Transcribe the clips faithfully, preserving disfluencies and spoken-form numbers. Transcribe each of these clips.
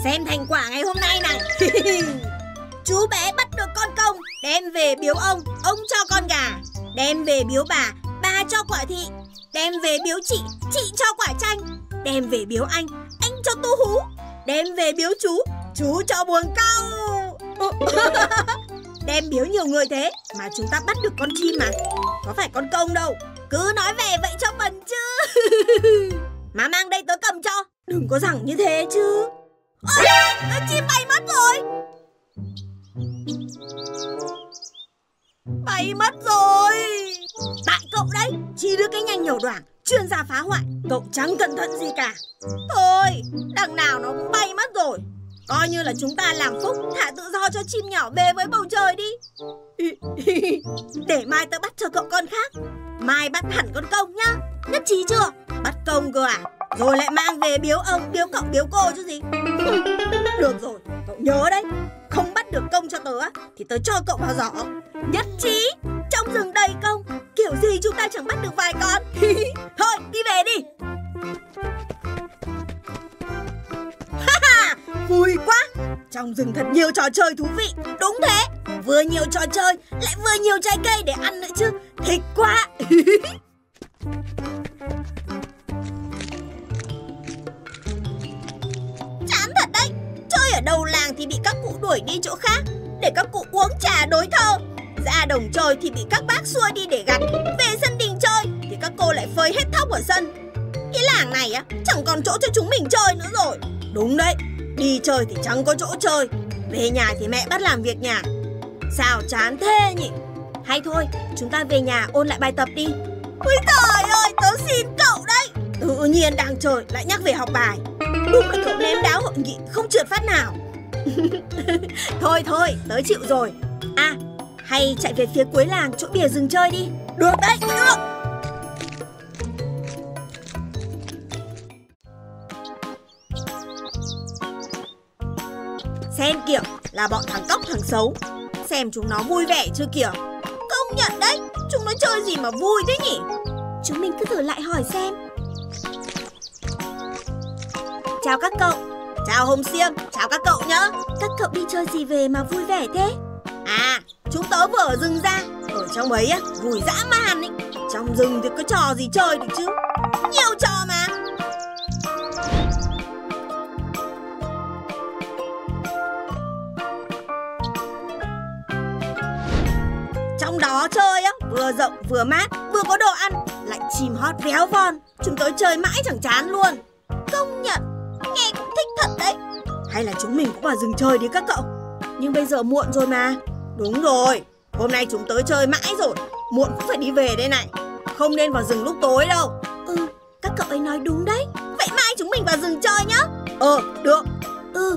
xem thành quả ngày hôm nay này. Chú bé bắt được con công, đem về biếu ông, ông cho con gà. Đem về biếu bà, bà cho quả thị. Đem về biếu chị, chị cho quả chanh. Đem về biếu anh, anh cho tu hú. Đem về biếu chú, chú cho buồng cau. Đem biếu nhiều người thế mà chúng ta bắt được con chim mà, có phải con công đâu. Cứ nói về vậy cho phần chứ. Mà mang đây tớ cầm cho, đừng có rằng như thế chứ. Ôi, chim bay mất rồi. Bay mất rồi. Tại cậu đấy, chỉ đưa cái nhanh nhiều đoảng, chuyên gia phá hoại. Cậu chẳng cẩn thận gì cả. Thôi, đằng nào nó cũng bay mất rồi. Coi như là chúng ta làm phúc, thả tự do cho chim nhỏ về với bầu trời đi. Để mai tớ bắt cho cậu con khác. Mai bắt hẳn con công nhá. Nhất trí chưa? Bắt công cơ à? Rồi lại mang về biếu ông, biếu cậu, biếu cô chứ gì. Được rồi, cậu nhớ đấy. Không bắt được công cho tớ thì tớ cho cậu vào giỏ. Nhất trí. Trong rừng đầy công, kiểu gì chúng ta chẳng bắt được vài con. Thôi, đi về đi. Vui quá. Trong rừng thật nhiều trò chơi thú vị. Đúng thế, vừa nhiều trò chơi lại vừa nhiều trái cây để ăn nữa chứ. Thích quá. Chán thật đấy. Chơi ở đầu làng thì bị các cụ đuổi đi chỗ khác để các cụ uống trà đối thơ. Ra đồng chơi thì bị các bác xua đi để gặt. Về sân đình chơi thì các cô lại phơi hết thóc ở sân. Cái làng này á, chẳng còn chỗ cho chúng mình chơi nữa rồi. Đúng đấy, đi chơi thì chẳng có chỗ chơi. Về nhà thì mẹ bắt làm việc nhà. Sao chán thế nhỉ? Hay thôi, chúng ta về nhà ôn lại bài tập đi. Ôi trời ơi, tớ xin cậu đấy. Tự nhiên đang chơi lại nhắc về học bài. Đúng là cậu ném đá hội nghị không trượt phát nào. Thôi thôi, tớ chịu rồi. À, hay chạy về phía cuối làng chỗ bìa rừng chơi đi. Được đấy, được. Xem kìa, là bọn thằng cóc thằng xấu. Xem chúng nó vui vẻ chưa kìa. Công nhận đấy, chúng nó chơi gì mà vui thế nhỉ? Chúng mình cứ thử lại hỏi xem. Chào các cậu. Chào Hồng Xiêm, chào các cậu nhá. Các cậu đi chơi gì về mà vui vẻ thế? À, chúng tớ vừa ở rừng ra. Ở trong ấy á, vui dã man ý. Trong rừng thì có trò gì chơi được chứ? Nhiều trò mà. Trong đó chơi á, vừa rộng vừa mát, vừa có đồ ăn, lại chim hót véo von. Chúng tớ chơi mãi chẳng chán luôn. Công nhận, nghe cũng thích thật đấy. Hay là chúng mình cũng vào rừng chơi đi các cậu. Nhưng bây giờ muộn rồi mà. Đúng rồi, hôm nay chúng tớ chơi mãi rồi, muộn cũng phải đi về đây này. Không nên vào rừng lúc tối đâu. Ừ, các cậu ấy nói đúng đấy. Vậy mai chúng mình vào rừng chơi nhá. Ờ, được. Ừ.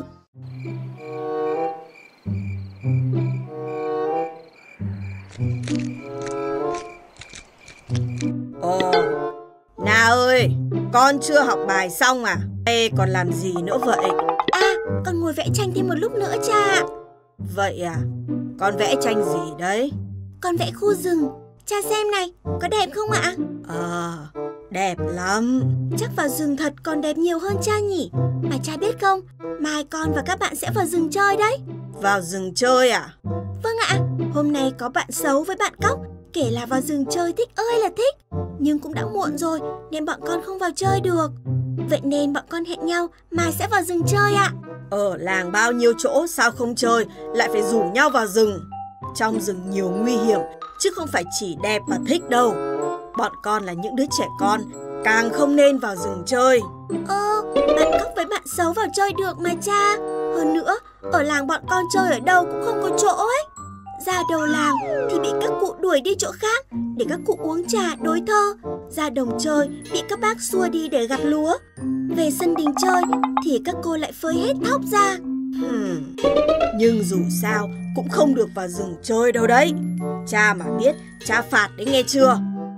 Ồ, Na ơi, con chưa học bài xong à? Ê, còn làm gì nữa vậy? À, con ngồi vẽ tranh thêm một lúc nữa cha. Vậy à? Con vẽ tranh gì đấy? Con vẽ khu rừng. Cha xem này, có đẹp không ạ? Ờ, à, đẹp lắm. Chắc vào rừng thật còn đẹp nhiều hơn cha nhỉ? Mà cha biết không, mai con và các bạn sẽ vào rừng chơi đấy. Vào rừng chơi à? Vâng ạ, hôm nay có bạn xấu với bạn cóc kể là vào rừng chơi thích ơi là thích. Nhưng cũng đã muộn rồi nên bọn con không vào chơi được. Vậy nên bọn con hẹn nhau mai sẽ vào rừng chơi ạ. Ở làng bao nhiêu chỗ sao không chơi, lại phải rủ nhau vào rừng. Trong rừng nhiều nguy hiểm, chứ không phải chỉ đẹp và thích đâu. Bọn con là những đứa trẻ con, càng không nên vào rừng chơi. Ơ, bạn cóc với bạn xấu vào chơi được mà cha. Hơn nữa, ở làng bọn con chơi ở đâu cũng không có chỗ ấy. Ra đầu làng thì bị các cụ đuổi đi chỗ khác để các cụ uống trà đối thơ. Ra đồng chơi bị các bác xua đi để gặt lúa. Về sân đình chơi thì các cô lại phơi hết thóc ra. hmm. Nhưng dù sao cũng không được vào rừng chơi đâu đấy. Cha mà biết, cha phạt đấy nghe chưa?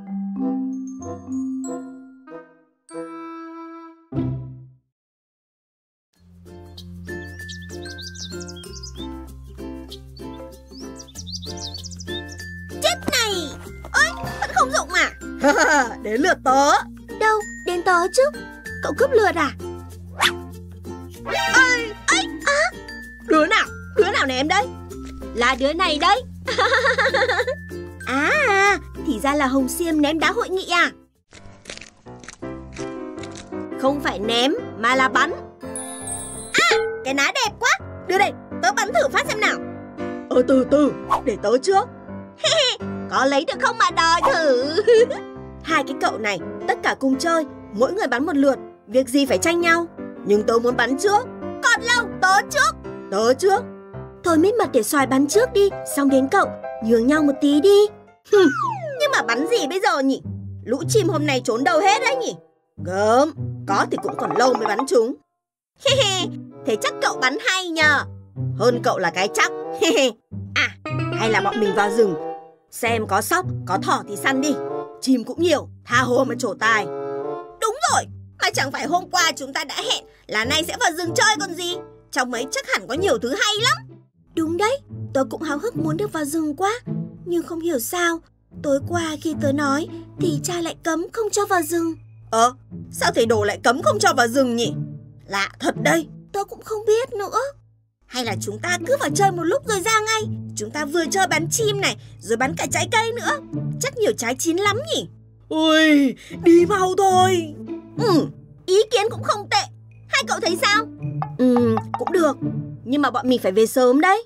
Đến lượt tớ. Đâu, đến tớ chứ. Cậu cướp lượt à? Ây, ây, Đứa nào? Đứa nào ném đấy? Là đứa này đấy. À, thì ra là Hồng Xiêm ném đá hội nghị à? Không phải ném mà là bắn. À, cái ná đẹp quá. Đưa đây, tớ bắn thử phát xem nào. Ờ từ từ, để tớ trước. Có lấy được không mà đòi thử. Hai cái cậu này tất cả cùng chơi, mỗi người bắn một lượt, việc gì phải tranh nhau. Nhưng tớ muốn bắn trước. Còn lâu, tớ trước. Tớ trước. Thôi mít mật để xoài bắn trước đi, xong đến cậu, nhường nhau một tí đi. Nhưng mà bắn gì bây giờ nhỉ? Lũ chim hôm nay trốn đâu hết đấy nhỉ? Gớm, có thì cũng còn lâu mới bắn chúng. Thế chắc cậu bắn hay nhờ. Hơn cậu là cái chắc. À, hay là bọn mình vào rừng, xem có sóc, có thỏ thì săn đi. Chim cũng nhiều, tha hồ mà trổ tài. Đúng rồi, mà chẳng phải hôm qua chúng ta đã hẹn là nay sẽ vào rừng chơi còn gì. Trong ấy chắc hẳn có nhiều thứ hay lắm. Đúng đấy, tôi cũng háo hức muốn được vào rừng quá. Nhưng không hiểu sao, tối qua khi tớ nói thì cha lại cấm không cho vào rừng. Ờ, sao thầy Đồ lại cấm không cho vào rừng nhỉ? Lạ thật đây, tôi cũng không biết nữa. Hay là chúng ta cứ vào chơi một lúc rồi ra ngay. Chúng ta vừa chơi bắn chim này, rồi bắn cả trái cây nữa. Chắc nhiều trái chín lắm nhỉ? Ôi, đi mau thôi. Ừ, ý kiến cũng không tệ. Hai cậu thấy sao? Ừ, cũng được. Nhưng mà bọn mình phải về sớm đấy.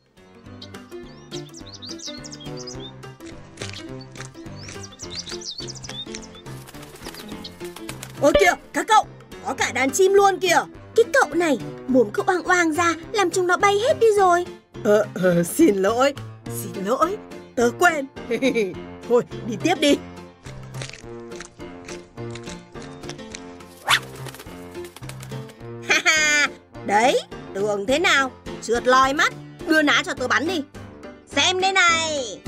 Ôi kìa, các cậu, có cả đàn chim luôn kìa. Cái cậu này, mồm cứ oang oang ra, làm chúng nó bay hết đi rồi. Ờ, ờ, xin lỗi, xin lỗi, tớ quên. Thôi, đi tiếp đi. Đấy, tưởng thế nào? Trượt lòi mắt. Đưa ná cho tớ bắn đi. Xem đây này.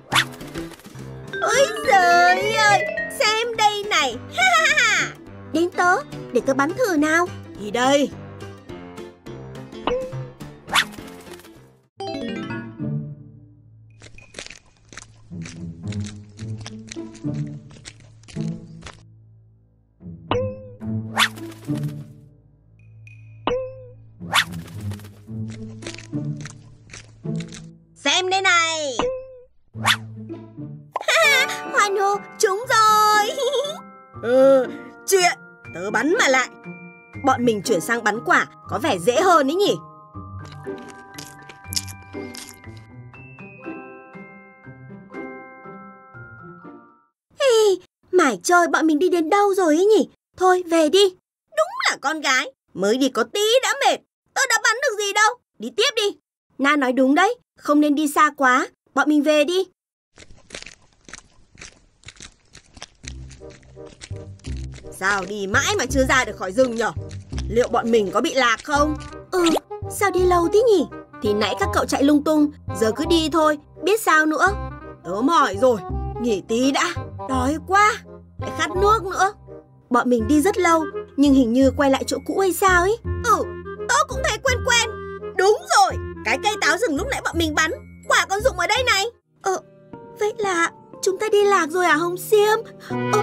Ôi giời ơi, xem đây này. Đến tớ, để tớ bắn thử nào. Thì đây. Xem đây này. Hoan hô, trúng rồi. Ừ, chuyện tớ bắn mà lại. Bọn mình chuyển sang bắn quả có vẻ dễ hơn ấy nhỉ? Hey, mải chơi bọn mình đi đến đâu rồi ấy nhỉ? Thôi về đi. Đúng là con gái, mới đi có tí đã mệt. Tớ đã bắn được gì đâu. Đi tiếp đi. Na nói đúng đấy, không nên đi xa quá. Bọn mình về đi. Sao đi mãi mà chưa ra được khỏi rừng nhở? Liệu bọn mình có bị lạc không? Ừ, sao đi lâu thế nhỉ? Thì nãy các cậu chạy lung tung, giờ cứ đi thôi, biết sao nữa. Tớ mỏi rồi, nghỉ tí đã. Đói quá, lại khát nước nữa. Bọn mình đi rất lâu, nhưng hình như quay lại chỗ cũ hay sao ấy. Ừ, tớ cũng thấy quen quen. Đúng rồi, cái cây táo rừng lúc nãy bọn mình bắn, quả còn rụng ở đây này. Ờ, vậy là chúng ta đi lạc rồi à Hồng Xiêm? Ờ.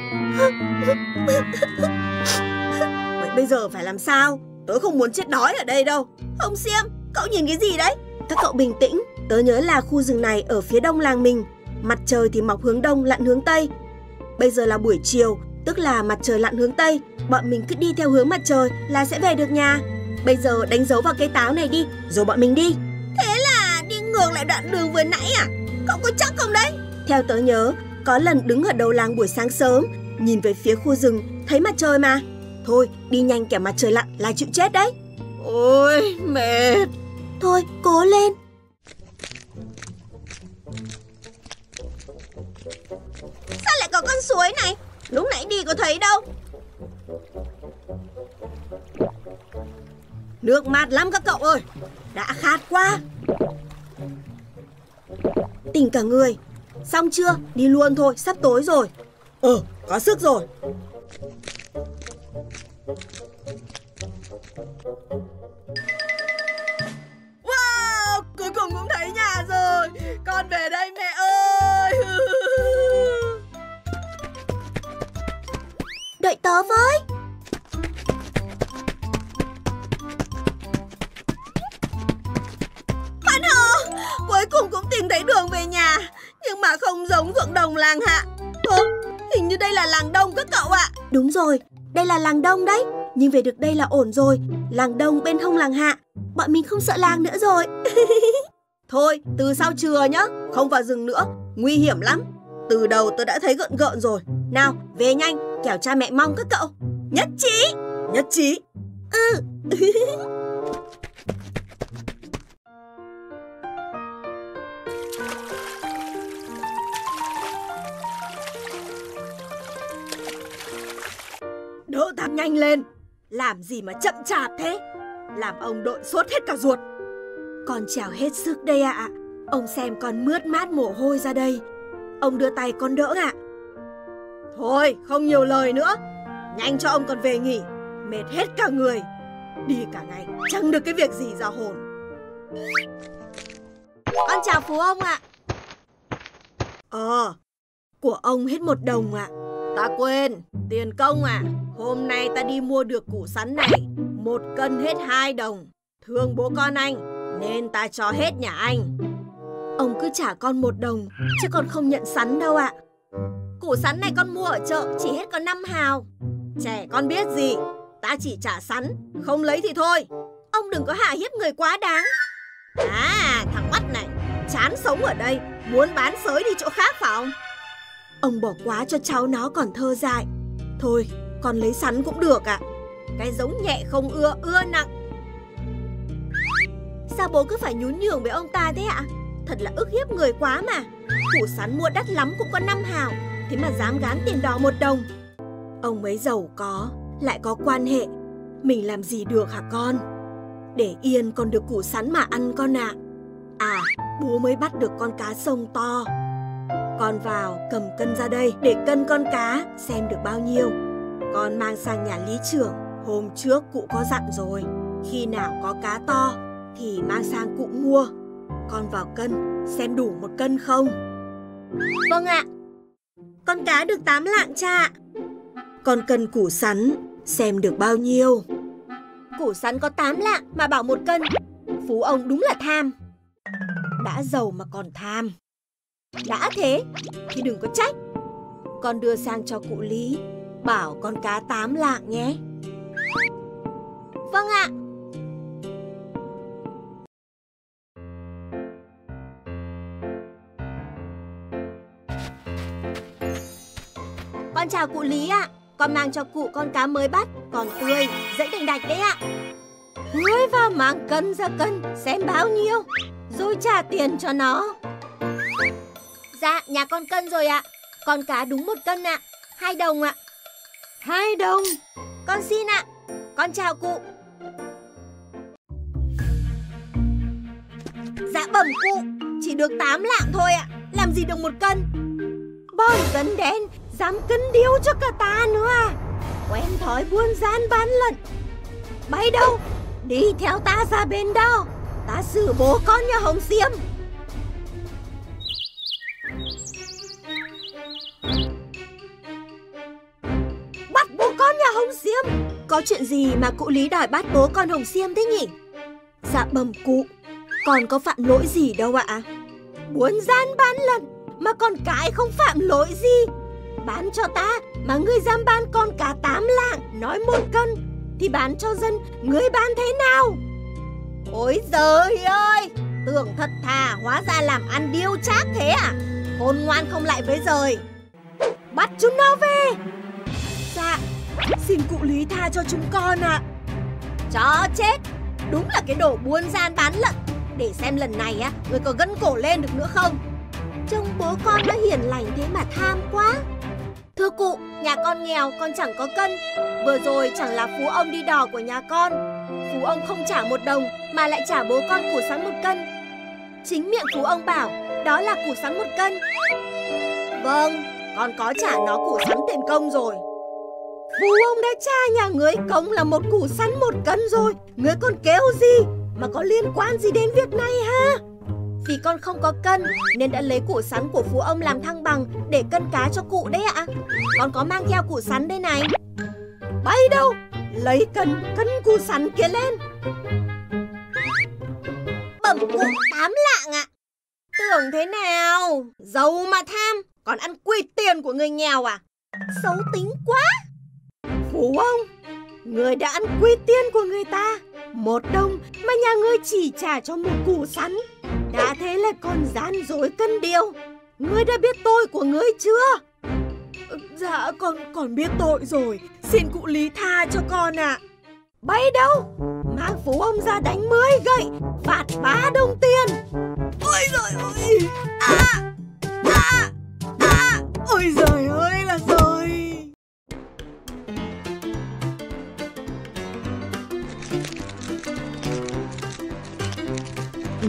Vậy bây giờ phải làm sao? Tớ không muốn chết đói ở đây đâu. Hồng Xiêm, cậu nhìn cái gì đấy? Các cậu bình tĩnh. Tớ nhớ là khu rừng này ở phía đông làng mình. Mặt trời thì mọc hướng đông, lặn hướng tây. Bây giờ là buổi chiều, tức là mặt trời lặn hướng tây. Bọn mình cứ đi theo hướng mặt trời là sẽ về được nhà. Bây giờ đánh dấu vào cây táo này đi, rồi bọn mình đi. Thế là đi ngược lại đoạn đường vừa nãy à? Cậu có chắc không đấy? Theo tớ nhớ, có lần đứng ở đầu làng buổi sáng sớm, nhìn về phía khu rừng, thấy mặt trời mà. Thôi, đi nhanh kẻo mặt trời lặn là chịu chết đấy. Ôi, mệt. Thôi, cố lên. Sao lại có con suối này? Lúc nãy đi có thấy đâu. Nước mát lắm các cậu ơi. Đã khát quá. Tỉnh cả người. Xong chưa? Đi luôn thôi, sắp tối rồi. Ừ, có sức rồi. Wow, cuối cùng cũng thấy nhà rồi. Con về đây mẹ ơi. Đợi tớ với. cùng cũng tìm thấy đường về nhà. Nhưng mà không giống ruộng đồng làng Hạ. Ơ, hình như đây là làng Đông các cậu ạ. Đúng rồi, đây là làng Đông đấy. Nhưng về được đây là ổn rồi. Làng Đông bên hông làng Hạ. Bọn mình không sợ làng nữa rồi. Thôi, từ sau trưa nhá. Không vào rừng nữa, nguy hiểm lắm. Từ đầu tôi đã thấy gợn gợn rồi. Nào, về nhanh, kẻo cha mẹ mong các cậu. Nhất trí. Nhất trí. Ừ. Đỡ thằng nhanh lên. Làm gì mà chậm chạp thế? Làm ông đội sốt hết cả ruột. Con trèo hết sức đây ạ. À. Ông xem con mướt mát mồ hôi ra đây. Ông đưa tay con đỡ ạ. À. Thôi, không nhiều lời nữa. Nhanh cho ông còn về nghỉ. Mệt hết cả người. Đi cả ngày, chẳng được cái việc gì ra hồn. Con chào phú ông ạ. Ờ, của ông hết một đồng ạ. Ta quên, tiền công à. Hôm nay ta đi mua được củ sắn này. Một cân hết hai đồng. Thương bố con anh, nên ta cho hết nhà anh. Ông cứ trả con một đồng, chứ con không nhận sắn đâu ạ. Củ sắn này con mua ở chợ chỉ hết có năm hào. Trẻ con biết gì. Ta chỉ trả sắn, không lấy thì thôi. Ông đừng có hạ hiếp người quá đáng. À, thằng mắt này, chán sống ở đây, muốn bán sới đi chỗ khác phải không? Ông bỏ quá cho cháu nó còn thơ dại. Thôi, con lấy sắn cũng được ạ. À. Cái giống nhẹ không ưa, ưa nặng. Sao bố cứ phải nhún nhường với ông ta thế ạ? À? Thật là ức hiếp người quá mà. Củ sắn mua đắt lắm cũng có năm hào, thế mà dám gán tiền đỏ một đồng. Ông ấy giàu có, lại có quan hệ. Mình làm gì được hả con? Để yên con được củ sắn mà ăn con ạ. À. à, bố mới bắt được con cá sông to. Con vào cầm cân ra đây để cân con cá xem được bao nhiêu. Con mang sang nhà lý trưởng. Hôm trước cụ có dặn rồi, khi nào có cá to thì mang sang cụ mua. Con vào cân xem đủ một cân không. Vâng ạ. Con cá được tám lạng cha ạ. Con cân củ sắn xem được bao nhiêu. Củ sắn có tám lạng mà bảo một cân. Phú ông đúng là tham. Đã giàu mà còn tham. Đã thế thì đừng có trách. Con đưa sang cho cụ Lý, bảo con cá tám lạng nhé. Vâng ạ. Con chào cụ Lý ạ. Con mang cho cụ con cá mới bắt, còn tươi, dãy đành đạch đấy ạ. Ngươi vào mang cân ra cân, xem bao nhiêu, rồi trả tiền cho nó. Dạ, nhà con cân rồi ạ. Con cá đúng một cân ạ. Hai đồng ạ. Hai đồng. Con xin ạ. Con chào cụ. Dạ bẩm cụ, chỉ được tám lạng thôi ạ. Làm gì được một cân. Bọn dân đen dám cân điếu cho cả ta nữa à. Quen thói buôn gian bán lận. Bay đâu, đi theo ta ra bên đó. Ta xử bố con nhà Hồng Xiêm. Bắt bố con nhà Hồng Xiêm. Có chuyện gì mà cụ Lý đòi bắt bố con Hồng Xiêm thế nhỉ? Dạ bẩm cụ, con có phạm lỗi gì đâu ạ. Buôn gian bán lận mà con cái không phạm lỗi gì. Bán cho ta mà ngươi dám bán con cá tám lạng, nói một cân, thì bán cho dân ngươi bán thế nào? Ôi giời ơi, tưởng thật thà hóa ra làm ăn điêu trác thế à? Khôn ngoan không lại với giời. Bắt chúng nó về. Dạ, xin cụ Lý tha cho chúng con ạ. Chó chết, đúng là cái đồ buôn gian bán lận. Để xem lần này á, người có gân cổ lên được nữa không? Trông bố con nó hiền lành thế mà tham quá. Thưa cụ, nhà con nghèo, con chẳng có cân. Vừa rồi chẳng là phú ông đi đò của nhà con. Phú ông không trả một đồng mà lại trả bố con củ sắn một cân. Chính miệng phú ông bảo đó là củ sắn một cân. Vâng, con có trả nó củ sắn tiền công rồi. Phú ông đã trả nhà ngươi công là một củ sắn một cân rồi. Ngươi còn kêu gì mà có liên quan gì đến việc này ha? Vì con không có cân nên đã lấy củ sắn của phú ông làm thăng bằng để cân cá cho cụ đấy ạ. Con có mang theo củ sắn đây này. Bay đâu, lấy cân cân củ sắn kia lên. Bẩm cụ tám lạng ạ. tưởng thế nào? Giàu mà tham, còn ăn quỵt tiền của người nghèo à? Xấu tính quá. Phú ông, người đã ăn quỵt tiền của người ta, một đồng mà nhà ngươi chỉ trả cho một củ sắn. Đã thế lại còn gian dối cân điều. Ngươi đã biết tội của ngươi chưa? Dạ con con biết tội rồi. Xin cụ Lý tha cho con ạ. À. Bay đâu? Mang Phú ông ra đánh mười gậy, phạt ba đồng tiền. Ôi giời ơi. À, à, à. Ôi giời ơi là rồi. Ừ.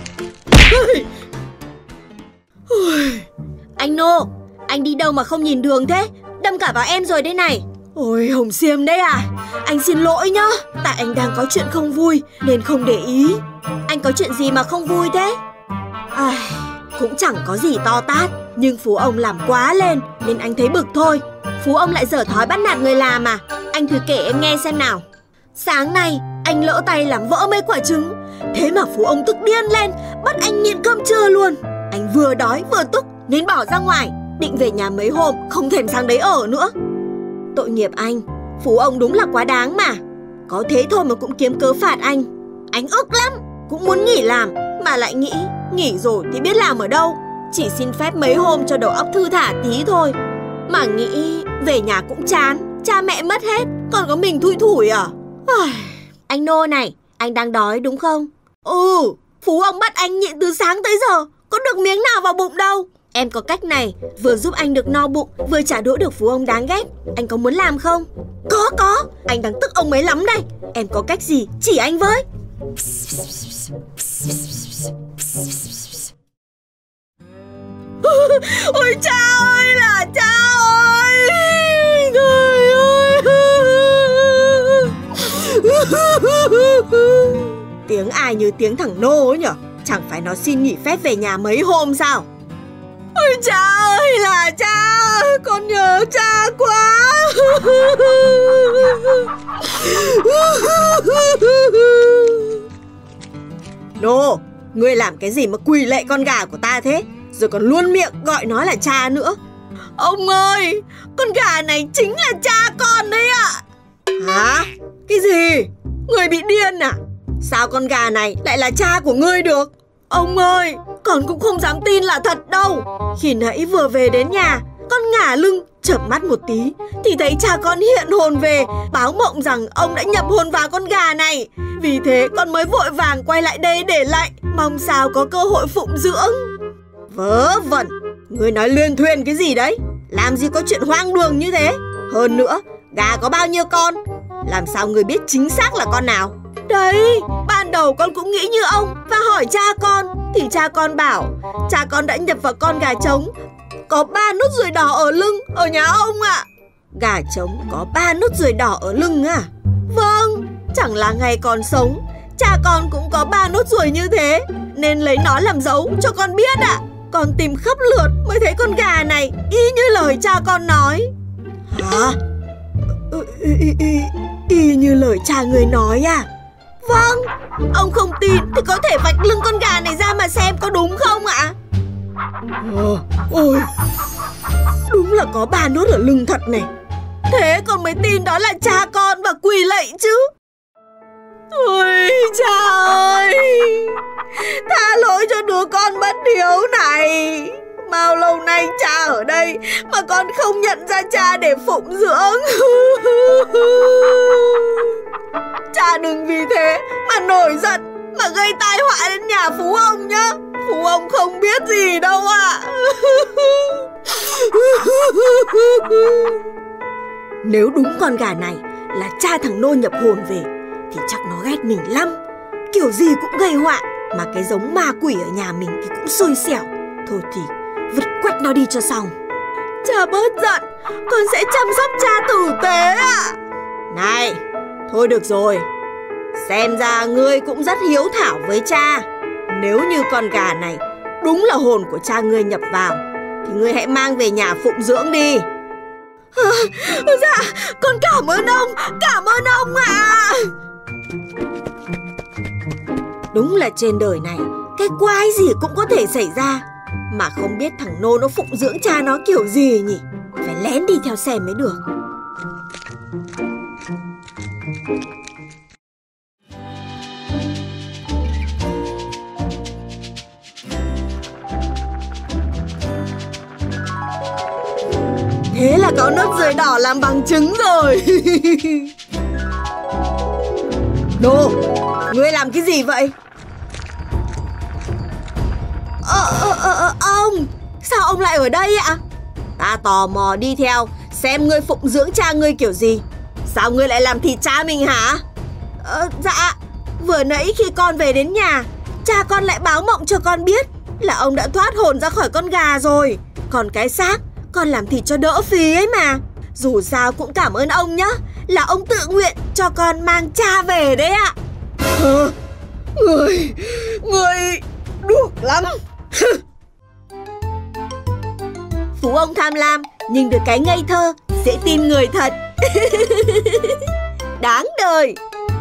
Anh Nô, anh đi đâu mà không nhìn đường thế? Đâm cả vào em rồi đây này. Ôi Hồng Xiêm đấy à? Anh xin lỗi nhá. Tại anh đang có chuyện không vui nên không để ý. Anh có chuyện gì mà không vui thế? À, cũng chẳng có gì to tát, nhưng Phú ông làm quá lên nên anh thấy bực thôi. Phú ông lại dở thói bắt nạt người làm à? Anh thử kể em nghe xem nào. Sáng nay anh lỡ tay làm vỡ mấy quả trứng. Thế mà Phú ông tức điên lên, bắt anh nhịn cơm trưa luôn. Anh vừa đói vừa tức nên bỏ ra ngoài, định về nhà mấy hôm không thèm sang đấy ở nữa. Tội nghiệp anh, Phú ông đúng là quá đáng mà. Có thế thôi mà cũng kiếm cớ phạt anh. Anh ức lắm, cũng muốn nghỉ làm mà lại nghĩ nghỉ rồi thì biết làm ở đâu. Chỉ xin phép mấy hôm cho đầu óc thư thả tí thôi. Mà nghĩ về nhà cũng chán, cha mẹ mất hết, còn có mình thui thủi à? Anh Nô này, anh đang đói đúng không? Ừ, Phú ông bắt anh nhịn từ sáng tới giờ, có được miếng nào vào bụng đâu. Em có cách này, vừa giúp anh được no bụng, vừa trả đũa được Phú ông đáng ghét. Anh có muốn làm không? Có, có, anh đang tức ông ấy lắm đây. Em có cách gì, chỉ anh với. Ôi cha ơi là cha ơi. Trời ơi. Tiếng ai như tiếng thằng Nô ấy nhở? Chẳng phải nó xin nghỉ phép về nhà mấy hôm sao? Ôi cha ơi là cha, con nhớ cha quá. Nô, ngươi làm cái gì mà quỳ lạy con gà của ta thế? Rồi còn luôn miệng gọi nó là cha nữa. Ông ơi, con gà này chính là cha con đấy ạ. Hả? Cái gì? Người bị điên à? Sao con gà này lại là cha của ngươi được? Ông ơi, con cũng không dám tin là thật đâu. Khi nãy vừa về đến nhà, con ngả lưng, chợp mắt một tí thì thấy cha con hiện hồn về, báo mộng rằng ông đã nhập hồn vào con gà này. Vì thế con mới vội vàng quay lại đây để lạy, mong sao có cơ hội phụng dưỡng. Vớ vẩn, ngươi nói luyên thuyên cái gì đấy? Làm gì có chuyện hoang đường như thế? Hơn nữa, gà có bao nhiêu con? Làm sao ngươi biết chính xác là con nào? Đấy, ban đầu con cũng nghĩ như ông và hỏi cha con, thì cha con bảo cha con đã nhập vào con gà trống có ba nốt ruồi đỏ ở lưng ở nhà ông ạ. À. Gà trống có ba nốt ruồi đỏ ở lưng à? Vâng, chẳng là ngày còn sống cha con cũng có ba nốt ruồi như thế, nên lấy nó làm dấu cho con biết ạ. À. Con tìm khắp lượt mới thấy con gà này y như lời cha con nói. Hả? Y, y, y, y như lời cha người nói à? Vâng, ông không tin thì có thể vạch lưng con gà này ra mà xem có đúng không ạ? Ờ, ôi, đúng là có ba nốt ở lưng thật này. Thế con mới tin đó là cha con và quỳ lạy chứ. Ôi cha ơi, tha lỗi cho đứa con bất hiếu này. Bao lâu nay cha ở đây mà con không nhận ra cha để phụng dưỡng. Cha đừng vì thế mà nổi giận, mà gây tai họa đến nhà Phú ông nhá. Phú ông không biết gì đâu ạ. À. Nếu đúng con gà này là cha thằng Nô nhập hồn về thì chắc nó ghét mình lắm. Kiểu gì cũng gây họa, mà cái giống ma quỷ ở nhà mình thì cũng xui xẻo. Thôi thì vứt quách nó đi cho xong. Cha bớt giận, con sẽ chăm sóc cha tử tế ạ. À. Này, thôi được rồi. Xem ra ngươi cũng rất hiếu thảo với cha. Nếu như con gà này đúng là hồn của cha ngươi nhập vào thì ngươi hãy mang về nhà phụng dưỡng đi. À, dạ, con cảm ơn ông, cảm ơn ông ạ. À. Đúng là trên đời này Cái quái gì cũng có thể xảy ra. Mà không biết thằng Nô nó phụng dưỡng cha nó kiểu gì nhỉ? Phải lén đi theo xem mới được. Thế là có nốt ruồi đỏ làm bằng chứng rồi. Nô, ngươi làm cái gì vậy? Ờ, ờ, ờ, ờ, ông, sao ông lại ở đây ạ? Ta tò mò đi theo, xem ngươi phụng dưỡng cha ngươi kiểu gì. Sao ngươi lại làm thịt cha mình hả? Ờ, dạ, vừa nãy khi con về đến nhà, cha con lại báo mộng cho con biết là ông đã thoát hồn ra khỏi con gà rồi. Còn cái xác, con làm thịt cho đỡ phí ấy mà. Dù sao cũng cảm ơn ông nhá, là ông tự nguyện cho con mang cha về đấy ạ. Hả? Người, người đuộc lắm. Phú ông tham lam, nhưng được cái ngây thơ, dễ tin người thật. Đáng đời.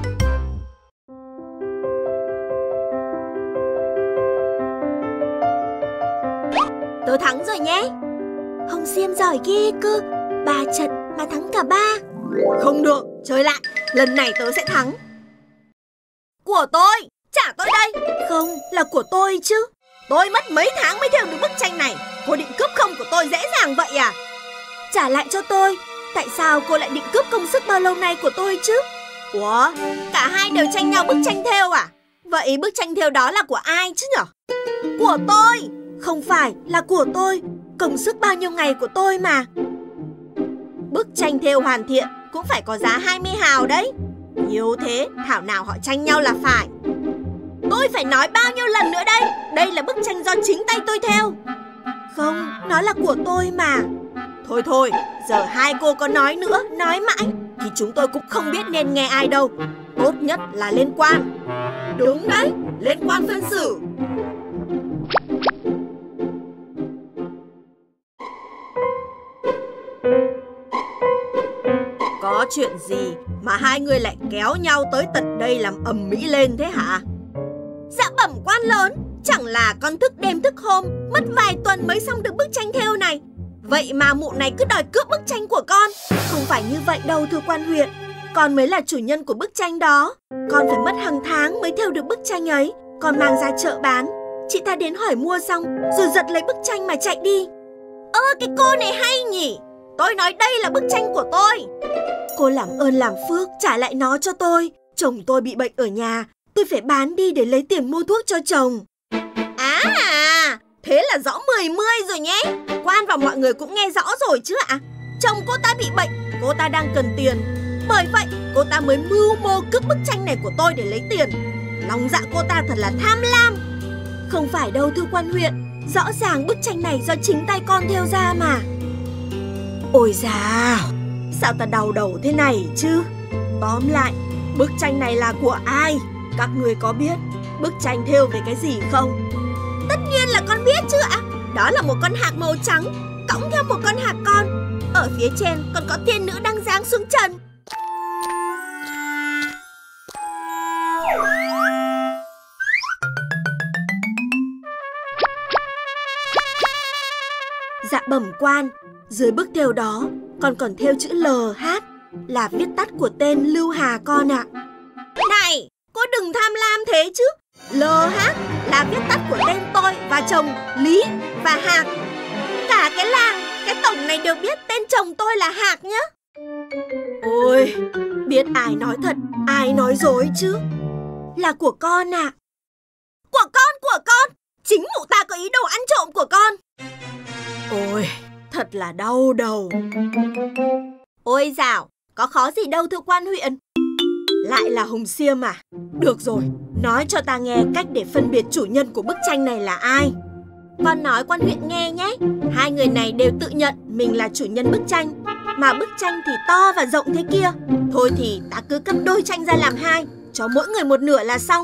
Tớ thắng rồi nhé. Hồng Xiêm giỏi ghê cơ, ba trận mà thắng cả ba. Không được, chơi lại, lần này tớ sẽ thắng. Của tôi, trả tôi đây. Không, là của tôi chứ. Tôi mất mấy tháng mới theo được bức tranh này. Cô định cướp không của tôi dễ dàng vậy à? Trả lại cho tôi. Tại sao cô lại định cướp công sức bao lâu nay của tôi chứ? Ủa, cả hai đều tranh nhau bức tranh thêu à? Vậy bức tranh thêu đó là của ai chứ nhở? Của tôi. Không phải là của tôi. Công sức bao nhiêu ngày của tôi mà. Bức tranh thêu hoàn thiện cũng phải có giá hai mươi hào đấy. Nhiều thế, thảo nào họ tranh nhau là phải. Tôi phải nói bao nhiêu lần nữa đây? Đây là bức tranh do chính tay tôi thêu. Không, nó là của tôi mà. Thôi thôi, giờ hai cô có nói nữa, nói mãi thì chúng tôi cũng không biết nên nghe ai đâu. Tốt nhất là lên quan. Đúng đấy, lên quan phân xử. Có chuyện gì mà hai người lại kéo nhau tới tận đây làm ầm mỹ lên thế hả? Dạ bẩm quan lớn, chẳng là con thức đêm thức hôm, mất vài tuần mới xong được bức tranh thêu này. Vậy mà mụ này cứ đòi cướp bức tranh của con. Không phải như vậy đâu thưa quan huyện. Con mới là chủ nhân của bức tranh đó. Con phải mất hàng tháng mới thêu được bức tranh ấy. Con mang ra chợ bán. Chị ta đến hỏi mua xong rồi giật lấy bức tranh mà chạy đi. Ơ, cái cô này hay nhỉ. Tôi nói đây là bức tranh của tôi. Cô làm ơn làm phước trả lại nó cho tôi. Chồng tôi bị bệnh ở nhà, tôi phải bán đi để lấy tiền mua thuốc cho chồng. À, thế là rõ mười mươi rồi nhé. Quan và mọi người cũng nghe rõ rồi chứ ạ. Chồng cô ta bị bệnh, cô ta đang cần tiền. Bởi vậy cô ta mới mưu mô cướp bức tranh này của tôi để lấy tiền. Lòng dạ cô ta thật là tham lam. Không phải đâu thưa quan huyện. Rõ ràng bức tranh này do chính tay con thêu ra mà. Ôi dào, sao ta đau đầu thế này chứ? Tóm lại, bức tranh này là của ai? Các người có biết bức tranh thêu về cái gì không? Tất nhiên là con biết chứ ạ. Đó là một con hạc màu trắng cõng theo một con hạc con. Ở phía trên còn có tiên nữ đang giáng xuống trần. Dạ bẩm quan, dưới bức thêu đó con còn thêu chữ L H, là viết tắt của tên Lưu Hà con ạ. Này, cô đừng tham lam thế chứ. L H là viết tắt của tên tôi và chồng Lý và Hạc. Cả cái làng, cái tổng này đều biết tên chồng tôi là Hạc nhá. Ôi, biết ai nói thật, ai nói dối chứ. Là của con ạ. Của con, của con. Chính mụ ta có ý đồ ăn trộm của con. Ôi, thật là đau đầu. Ôi dào, có khó gì đâu thưa quan huyện. Lại là Hồng Xiêm à? Được rồi, nói cho ta nghe cách để phân biệt chủ nhân của bức tranh này là ai. Con nói quan huyện nghe nhé. Hai người này đều tự nhận mình là chủ nhân bức tranh. Mà bức tranh thì to và rộng thế kia. Thôi thì ta cứ cắt đôi tranh ra làm hai, cho mỗi người một nửa là xong.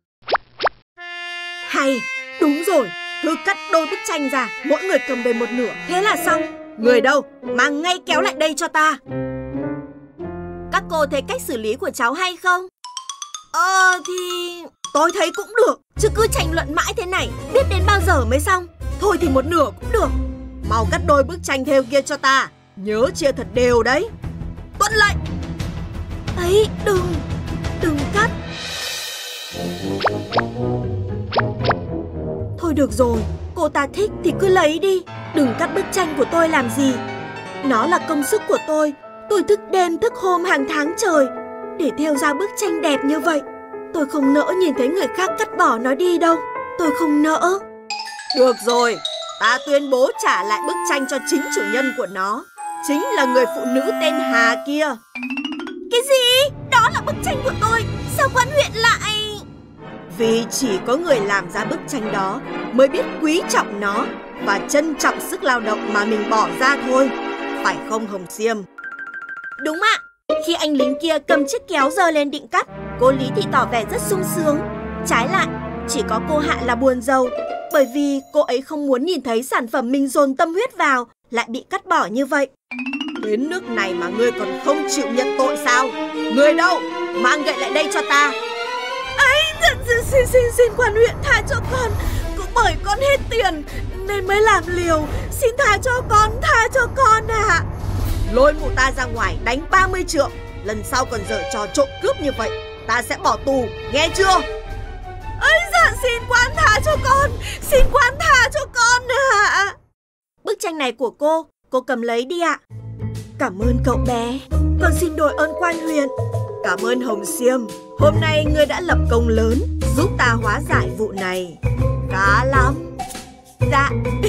Hay, đúng rồi. Cứ cắt đôi bức tranh ra, mỗi người cầm về một nửa, thế là xong. Người đâu, mang ngay kéo lại đây cho ta. Các cô thấy cách xử lý của cháu hay không? Ờ thì... tôi thấy cũng được. chứ cứ tranh luận mãi thế này, biết đến bao giờ mới xong? Thôi thì một nửa cũng được. Mau cắt đôi bức tranh thêu kia cho ta, nhớ chia thật đều đấy. Tuân lệnh. Ấy, đừng, đừng cắt. Thôi được rồi, cô ta thích thì cứ lấy đi, đừng cắt bức tranh của tôi làm gì. Nó là công sức của tôi, tôi thức đêm thức hôm hàng tháng trời để thêu ra bức tranh đẹp như vậy. Tôi không nỡ nhìn thấy người khác cắt bỏ nó đi đâu, tôi không nỡ. Được rồi, ta tuyên bố trả lại bức tranh cho chính chủ nhân của nó, chính là người phụ nữ tên Hà kia. Cái gì? Đó là bức tranh của tôi, sao quan huyện lại... Vì chỉ có người làm ra bức tranh đó mới biết quý trọng nó và trân trọng sức lao động mà mình bỏ ra thôi. Phải không Hồng Xiêm? Đúng ạ. Khi anh lính kia cầm chiếc kéo giơ lên định cắt, cô Lý Thị tỏ vẻ rất sung sướng. Trái lại, chỉ có cô Hạ là buồn rầu, bởi vì cô ấy không muốn nhìn thấy sản phẩm mình dồn tâm huyết vào lại bị cắt bỏ như vậy. Đến nước này mà ngươi còn không chịu nhận tội sao? Người đâu? Mang gậy lại đây cho ta. Ấy, xin, xin, xin, xin quan huyện tha cho con. Cũng bởi con hết tiền nên mới làm liều. Xin tha cho con, tha cho con ạ. À. Lôi mụ ta ra ngoài đánh ba mươi trượng. Lần sau còn giở trò trộm cướp như vậy, ta sẽ bỏ tù, nghe chưa? Ấy dạ, xin quan tha cho con. Xin quan tha cho con ạ. À. Bức tranh này của cô, cô cầm lấy đi ạ. À. Cảm ơn cậu bé, con xin đội ơn quan huyện. Cảm ơn Hồng Xiêm, hôm nay ngươi đã lập công lớn giúp ta hóa giải vụ này. Cá lắm. Dạ.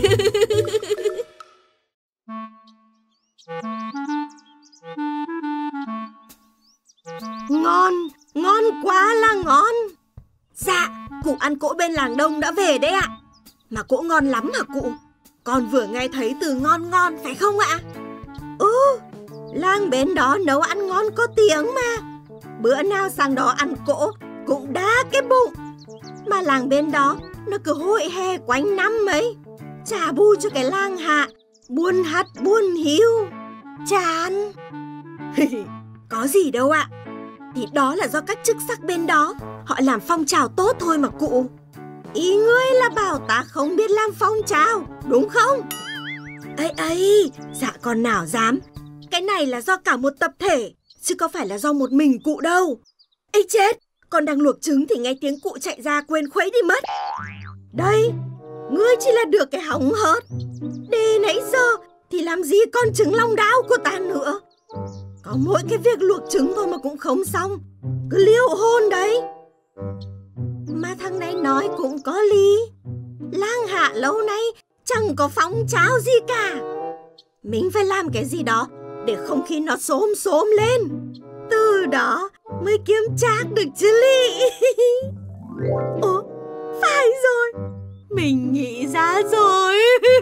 Ngon, ngon quá là ngon. Dạ, cụ ăn cỗ bên làng Đông đã về đấy ạ. Mà cỗ ngon lắm hả cụ? Con vừa nghe thấy từ ngon ngon phải không ạ? Ừ, làng bên đó nấu ăn ngon có tiếng mà. Bữa nào sang đó ăn cỗ cũng đá cái bụng. Mà làng bên đó nó cứ hội hè quanh năm ấy, trả bù cho cái làng Hạ buôn hắt buôn hiu. Chán. Có gì đâu ạ. Thì đó là do các chức sắc bên đó họ làm phong trào tốt thôi mà cụ. Ý ngươi là bảo ta không biết làm phong trào, đúng không? Ấy ấy, dạ con nào dám. Cái này là do cả một tập thể, chứ có phải là do một mình cụ đâu. Ê chết, con đang luộc trứng thì nghe tiếng cụ chạy ra quên khuấy đi mất. Đây, ngươi chỉ là được cái hóng hớt. Để nãy giờ thì làm gì con trứng long đao của ta nữa. Có mỗi cái việc luộc trứng thôi mà cũng không xong, cứ liêu hôn đấy. Mà thằng này nói cũng có lý. Làng Hạ lâu nay chẳng có phong trào gì cả. Mình phải làm cái gì đó để không khí nó xốm xốm lên, từ đó mới kiếm trác được chứ lị. Ủa, phải rồi, mình nghĩ ra rồi.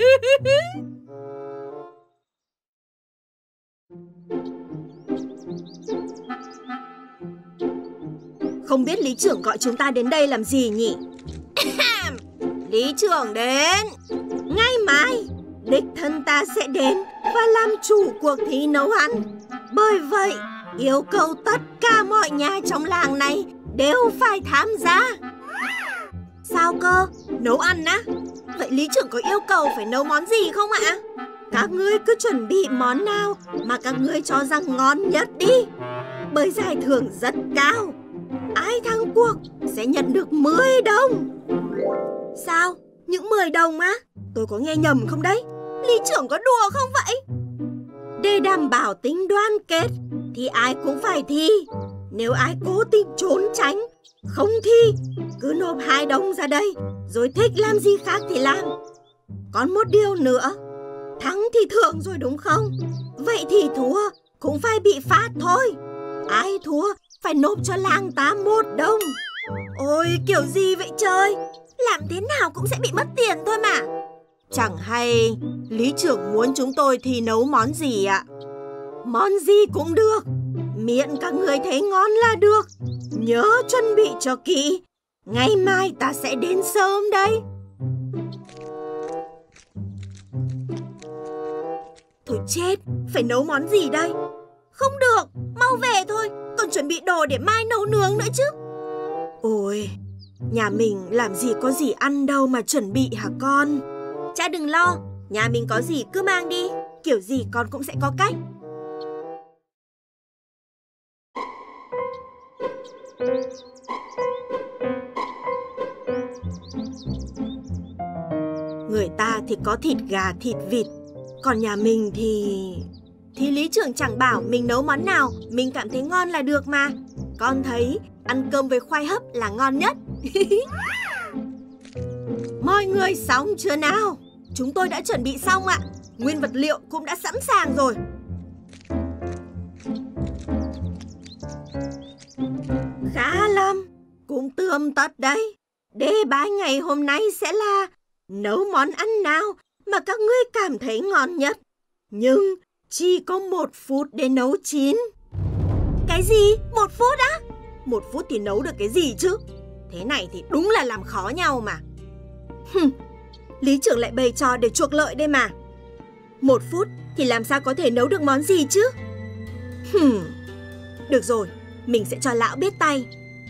Không biết lý trưởng gọi chúng ta đến đây làm gì nhỉ? Lý trưởng đến. Ngày mai đích thân ta sẽ đến và làm chủ cuộc thi nấu ăn. Bởi vậy yêu cầu tất cả mọi nhà trong làng này đều phải tham gia. Sao cơ? Nấu ăn á? Vậy lý trưởng có yêu cầu phải nấu món gì không ạ? Các ngươi cứ chuẩn bị món nào mà các ngươi cho rằng ngon nhất đi. Bởi giải thưởng rất cao. Ai thắng cuộc sẽ nhận được mười đồng. Sao? Những mười đồng á? Tôi có nghe nhầm không đấy? Lý trưởng có đùa không vậy? Để đảm bảo tính đoàn kết thì ai cũng phải thi. Nếu ai cố tình trốn tránh, không thi, cứ nộp hai đồng ra đây, rồi thích làm gì khác thì làm. Còn một điều nữa, thắng thì thưởng rồi đúng không? Vậy thì thua cũng phải bị phạt thôi. Ai thua phải nộp cho làng ta một đồng. Ôi kiểu gì vậy trời? Làm thế nào cũng sẽ bị mất tiền thôi mà. Chẳng hay lý trưởng muốn chúng tôi thi nấu món gì ạ? Món gì cũng được, miễn các người thấy ngon là được. Nhớ chuẩn bị cho kỹ, ngày mai ta sẽ đến sớm đây. Thôi chết, phải nấu món gì đây? Không được, mau về thôi, còn chuẩn bị đồ để mai nấu nướng nữa chứ. Ôi, Nhà mình làm gì có gì ăn đâu mà chuẩn bị hả con? Cha đừng lo, nhà mình có gì cứ mang đi, kiểu gì con cũng sẽ có cách. Người ta thì có thịt gà, thịt vịt, còn nhà mình thì... Thì lý trưởng chẳng bảo mình nấu món nào mình cảm thấy ngon là được mà. Con thấy ăn cơm với khoai hấp là ngon nhất. Mọi người xong chưa nào? Chúng tôi đã chuẩn bị xong ạ. Nguyên vật liệu cũng đã sẵn sàng rồi. Khá lắm, cũng tươm tất đấy. Đề bài ngày hôm nay sẽ là nấu món ăn nào mà các ngươi cảm thấy ngon nhất, nhưng chỉ có một phút để nấu chín. Cái gì? Một phút á? Một phút thì nấu được cái gì chứ? Thế này thì đúng là làm khó nhau mà. Hừm, lý trưởng lại bày trò để chuộc lợi đây mà. Một phút thì làm sao có thể nấu được món gì chứ? Hừm, được rồi, mình sẽ cho lão biết tay.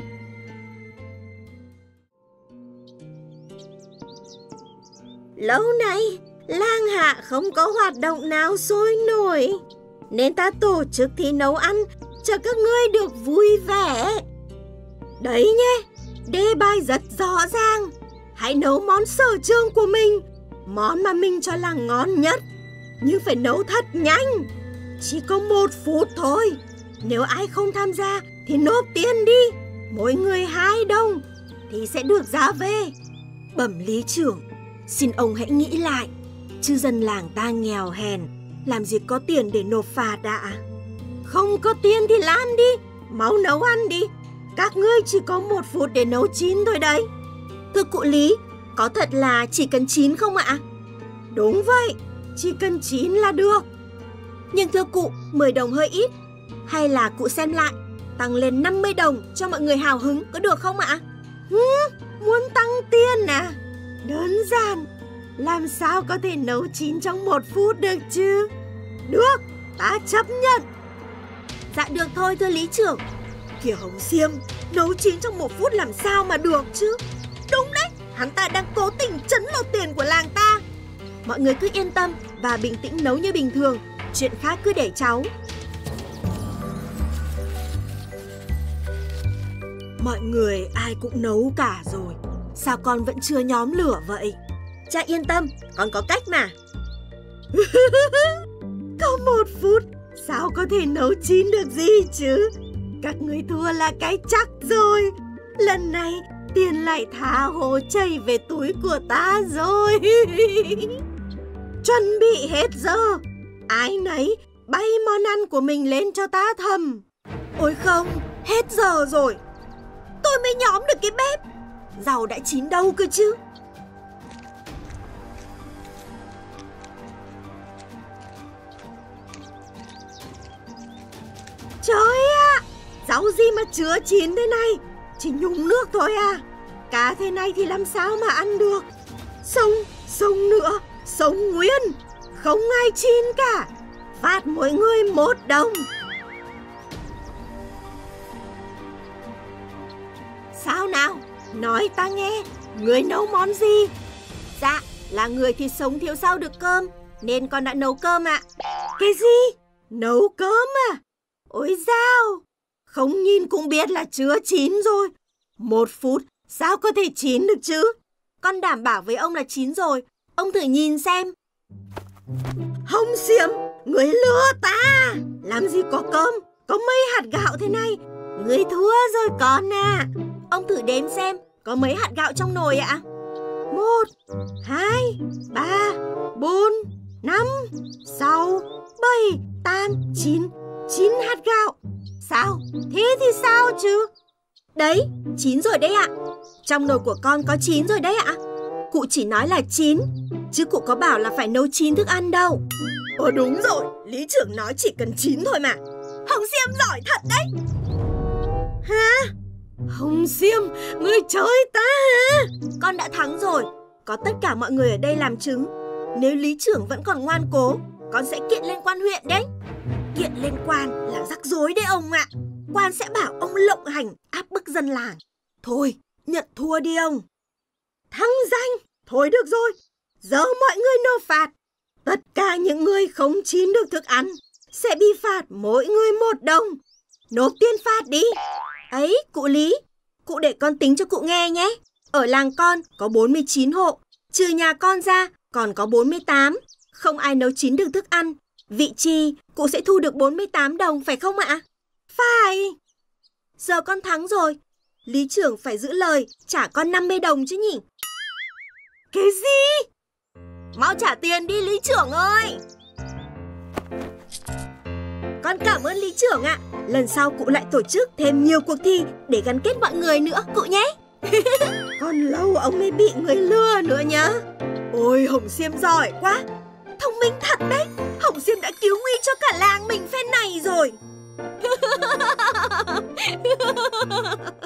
Lâu nay, làng hạ không có hoạt động nào sôi nổi, nên ta tổ chức thi nấu ăn cho các ngươi được vui vẻ. Đấy nhé, đề bài rất rõ ràng. Hãy nấu món sở trường của mình, món mà mình cho là ngon nhất, nhưng phải nấu thật nhanh. Chỉ có một phút thôi. Nếu ai không tham gia thì nộp tiền đi. Mỗi người hai đồng thì sẽ được giá về. Bẩm lý trưởng, xin ông hãy nghĩ lại, chứ dân làng ta nghèo hèn, làm gì có tiền để nộp phạt ạ? Không có tiền thì làm đi, mau nấu ăn đi. Các ngươi chỉ có một phút để nấu chín thôi đấy. Thưa cụ Lý, có thật là chỉ cần chín không ạ? Đúng vậy, chỉ cần chín là được. Nhưng thưa cụ, mười đồng hơi ít. Hay là cụ xem lại, tăng lên năm mươi đồng cho mọi người hào hứng, có được không ạ? Hứ, muốn tăng tiền à? Đơn giản, làm sao có thể nấu chín trong một phút được chứ? Được, ta chấp nhận. Dạ được thôi thưa lý trưởng. Kìa Hồng Xiêm, nấu chín trong một phút làm sao mà được chứ? Đúng đấy, hắn ta đang cố tình trấn lột tiền của làng ta. Mọi người cứ yên tâm và bình tĩnh nấu như bình thường, chuyện khác cứ để cháu. Mọi người ai cũng nấu cả rồi, sao con vẫn chưa nhóm lửa vậy? Cha yên tâm, con có cách mà. Có một phút, sao có thể nấu chín được gì chứ? Các ngươi thua là cái chắc rồi. Lần này tiền lại tha hồ chảy về túi của ta rồi. Chuẩn bị hết giờ, ai nấy bay món ăn của mình lên cho ta thầm. Ôi không, hết giờ rồi. Tôi mới nhóm được cái bếp. Rau đã chín đâu cơ chứ? Trời ạ, rau gì mà chưa chín thế này? Chỉ nhúng nước thôi à? Cá thế này thì làm sao mà ăn được? Sống, sống nữa, sống nguyên. Không ai chín cả. Phạt mỗi người một đồng. Sao nào? Nói ta nghe, người nấu món gì? Dạ, là người thì sống thiếu sao được cơm, nên con đã nấu cơm ạ. Cái gì? Nấu cơm à? Ôi dao, không nhìn cũng biết là chưa chín rồi. Một phút, sao có thể chín được chứ? Con đảm bảo với ông là chín rồi, ông thử nhìn xem. Hồng Xiêm, người lừa ta. Làm gì có cơm, có mấy hạt gạo thế này. Người thua rồi con à. Ông thử đếm xem, có mấy hạt gạo trong nồi ạ? Một, hai, ba, bốn, năm, sáu, bảy, tám, chín. Chín hạt gạo. Sao? Thế thì sao chứ? Đấy, chín rồi đấy ạ. Trong nồi của con có chín rồi đấy ạ. Cụ chỉ nói là chín, chứ cụ có bảo là phải nấu chín thức ăn đâu. Ồ đúng rồi, lý trưởng nói chỉ cần chín thôi mà. Hồng Xiêm giỏi thật đấy. Hả? Hồng Xiêm, ngươi chơi ta hả? Con đã thắng rồi, có tất cả mọi người ở đây làm chứng. Nếu lý trưởng vẫn còn ngoan cố, con sẽ kiện lên quan huyện đấy. Kiện lên quan là rắc rối đấy ông ạ. Quan sẽ bảo ông lộng hành, áp bức dân làng. Thôi, Nhận thua đi ông. Thăng danh. Thôi được rồi. Giờ mọi người nộp phạt. Tất cả những người không chín được thức ăn sẽ bị phạt mỗi người một đồng. Nộp tiền phạt đi. Ấy, cụ Lý, cụ để con tính cho cụ nghe nhé. Ở làng con có bốn mươi chín hộ, trừ nhà con ra còn có bốn mươi tám. Không ai nấu chín được thức ăn. Vị chi cụ sẽ thu được bốn mươi tám đồng phải không ạ? Phải. Giờ con thắng rồi. Lý trưởng phải giữ lời trả con năm mươi đồng chứ nhỉ? Cái gì? Mau trả tiền đi Lý trưởng ơi. Con cảm ơn Lý trưởng ạ. Lần sau cụ lại tổ chức thêm nhiều cuộc thi để gắn kết mọi người nữa cụ nhé. Còn lâu ông mới bị người lừa nữa nhá. Ôi Hồng Xiêm giỏi quá. Thông minh thật đấy. Hồng Xiêm đã cứu nguy cho cả làng mình phen này rồi.